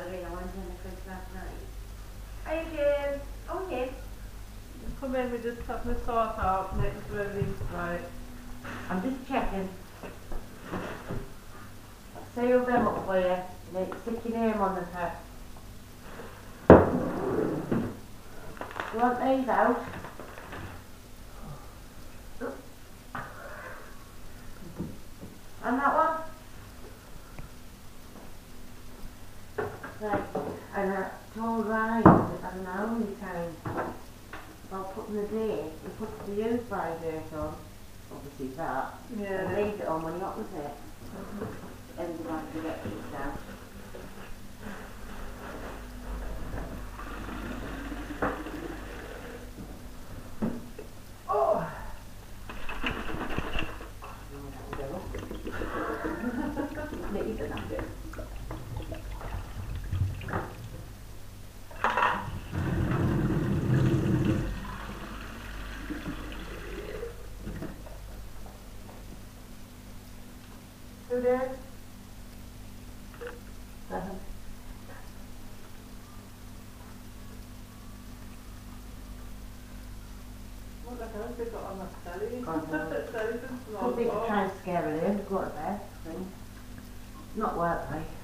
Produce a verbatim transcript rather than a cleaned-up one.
gallery. I went in the fridge last night. Hey Jim. Oh yes. Come in, we just have to sort out, make sure everything's right. I'm just checking. Seal them up for you. Like, stick your name on the top. You want these out? And that one? Right, and I told Ryan that I'm the only time while putting the date, he puts the use by date on, obviously that, Yeah. and leaves it on when he opens it, and the like to get kicked out. Oh! Leave it like it. Who did? Seven. What the hell have they got on that telly? God knows. Telly's been small. Something to try and scare her in, go to bed, I think. Not work, like.